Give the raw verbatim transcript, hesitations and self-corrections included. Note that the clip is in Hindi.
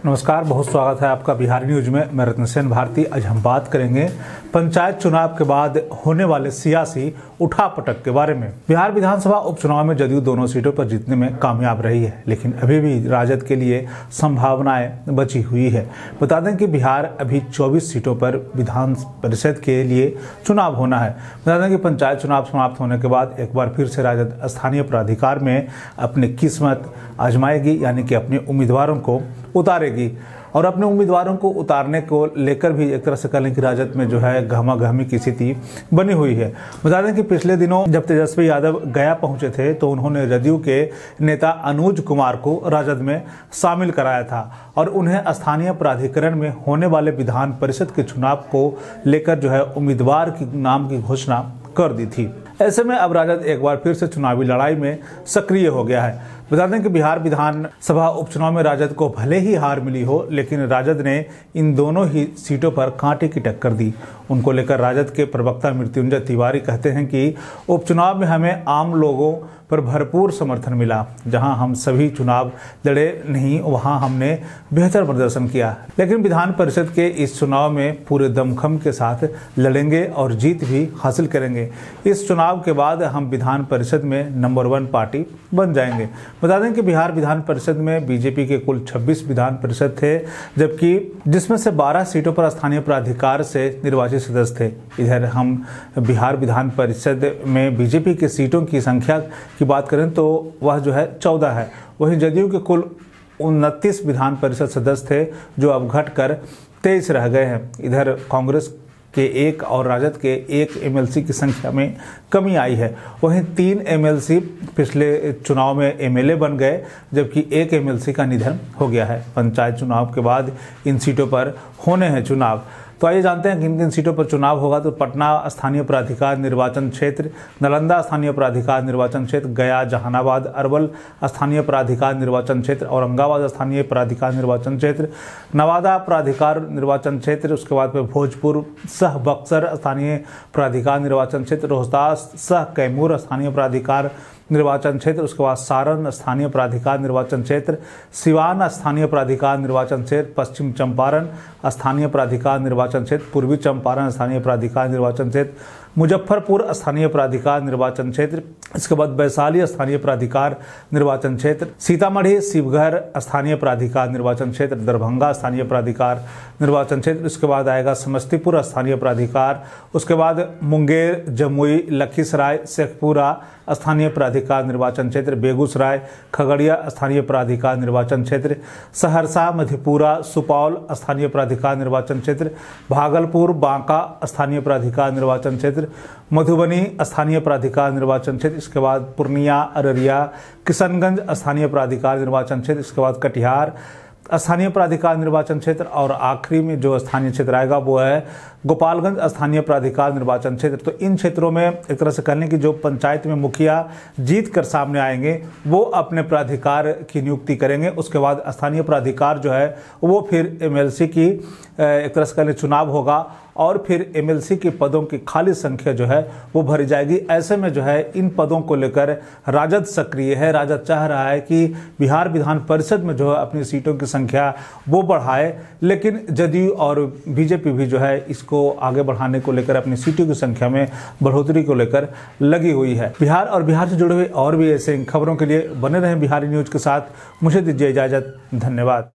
नमस्कार, बहुत स्वागत है आपका बिहारी न्यूज में। मैं रत्न सेन भारती। आज हम बात करेंगे पंचायत चुनाव के बाद होने वाले सियासी उठापटक के बारे में। बिहार विधानसभा उपचुनाव में जदयू दोनों सीटों पर जीतने में कामयाब रही है, लेकिन अभी भी राजद के लिए संभावनाएं बची हुई है। बता दें कि बिहार अभी चौबीस सीटों पर विधान परिषद के लिए चुनाव होना है। बता दें कि पंचायत चुनाव समाप्त होने के बाद एक बार फिर से राजद स्थानीय प्राधिकार में अपनी किस्मत आजमाएगी, यानी कि अपने उम्मीदवारों को उतारेगी। और अपने उम्मीदवारों को उतारने को लेकर भी एक तरह से कह लें कि राजद में जो है गहमा गहमी की स्थिति बनी हुई है। बता दें कि पिछले दिनों जब तेजस्वी यादव गया पहुंचे थे तो उन्होंने जदयू के नेता अनुज कुमार को राजद में शामिल कराया था और उन्हें स्थानीय प्राधिकरण में होने वाले विधान परिषद के चुनाव को लेकर जो है उम्मीदवार की नाम की घोषणा कर दी थी। ऐसे में अब राजद एक बार फिर से चुनावी लड़ाई में सक्रिय हो गया है। बता दें कि बिहार विधानसभा उपचुनाव में राजद को भले ही हार मिली हो, लेकिन राजद ने इन दोनों ही सीटों पर कांटे की टक्कर दी। उनको लेकर राजद के प्रवक्ता मृत्युंजय तिवारी कहते हैं कि उपचुनाव में हमें आम लोगों पर भरपूर समर्थन मिला। जहां हम सभी चुनाव लड़े नहीं, वहां हमने बेहतर प्रदर्शन किया, लेकिन विधान परिषद के इस चुनाव में पूरे दमखम के साथ लड़ेंगे और जीत भी हासिल करेंगे। इस चुनाव के बाद हम विधान परिषद में नंबर वन पार्टी बन जाएंगे। बता दें कि बिहार विधान परिषद में बीजेपी के कुल छब्बीस विधान परिषद थे, जबकि जिसमें से बारह सीटों पर स्थानीय प्राधिकार से निर्वाचित सदस्य थे। इधर हम बिहार विधान परिषद में बीजेपी की सीटों की संख्या की बात करें तो वह जो है चौदह है। वहीं जदयू के कुल उनतीस विधान परिषद सदस्य थे, जो अब घटकर तेईस रह गए हैं। इधर कांग्रेस के एक और राजद के एक एमएलसी की संख्या में कमी आई है। वहीं तीन एमएलसी पिछले चुनाव में एमएलए बन गए, जबकि एक एमएलसी का निधन हो गया है। पंचायत चुनाव के बाद इन सीटों पर होने हैं चुनाव। तो आइए जानते हैं किन किन सीटों पर चुनाव होगा। तो पटना स्थानीय प्राधिकार निर्वाचन क्षेत्र, नालंदा स्थानीय प्राधिकार निर्वाचन क्षेत्र, गया, जहानाबाद, अरवल स्थानीय प्राधिकार निर्वाचन क्षेत्र, औरंगाबाद स्थानीय प्राधिकार निर्वाचन क्षेत्र, नवादा प्राधिकार निर्वाचन क्षेत्र, उसके बाद फिर भोजपुर सह बक्सर स्थानीय प्राधिकार निर्वाचन क्षेत्र, रोहतास सह कैमूर स्थानीय प्राधिकार निर्वाचन क्षेत्र, उसके बाद सारण स्थानीय प्राधिकार निर्वाचन क्षेत्र, सिवान स्थानीय प्राधिकार निर्वाचन क्षेत्र, पश्चिम चंपारण स्थानीय प्राधिकार निर्वाचन क्षेत्र, पूर्वी चंपारण स्थानीय प्राधिकार निर्वाचन क्षेत्र, मुजफ्फरपुर स्थानीय प्राधिकार निर्वाचन क्षेत्र, इसके बाद वैशाली स्थानीय प्राधिकार निर्वाचन क्षेत्र, सीतामढ़ी शिवघर स्थानीय प्राधिकार निर्वाचन क्षेत्र, दरभंगा स्थानीय प्राधिकार निर्वाचन क्षेत्र, उसके बाद आएगा समस्तीपुर स्थानीय प्राधिकार, उसके बाद मुंगेर, जमुई, लखीसराय, शेखपुरा स्थानीय प्राधिकार निर्वाचन क्षेत्र, बेगूसराय, खगड़िया स्थानीय प्राधिकार निर्वाचन क्षेत्र, सहरसा, मधेपुरा, सुपौल स्थानीय प्राधिकार निर्वाचन क्षेत्र, भागलपुर, बांका स्थानीय प्राधिकार निर्वाचन क्षेत्र, मधुबनी स्थानीय प्राधिकार निर्वाचन क्षेत्र, इसके बाद पूर्णिया, अररिया, किशनगंज स्थानीय प्राधिकार निर्वाचन क्षेत्र, इसके बाद कटिहार स्थानीय प्राधिकार निर्वाचन क्षेत्र और आखिरी में जो स्थानीय क्षेत्र आएगा वो है गोपालगंज स्थानीय प्राधिकार निर्वाचन क्षेत्र। तो इन क्षेत्रों में एक तरह से कहने की जो पंचायत में मुखिया जीत कर सामने आएंगे वो अपने प्राधिकार की नियुक्ति करेंगे। उसके बाद स्थानीय प्राधिकार जो है वो फिर एमएलसी की एक तरह से कहने चुनाव होगा और फिर एमएलसी के पदों की खाली संख्या जो है वो भरी जाएगी। ऐसे में जो है इन पदों को लेकर राजद सक्रिय है। राजद चाह रहा है कि बिहार विधान परिषद में जो है अपनी सीटों की संख्या वो बढ़ाए, लेकिन जदयू और बीजेपी भी जो है इसको आगे बढ़ाने को लेकर अपनी सीटों की संख्या में बढ़ोतरी को लेकर लगी हुई है। बिहार और बिहार से जुड़े हुए और भी ऐसे खबरों के लिए बने रहें बिहारी न्यूज के साथ। मुझे दीजिए इजाजत। धन्यवाद।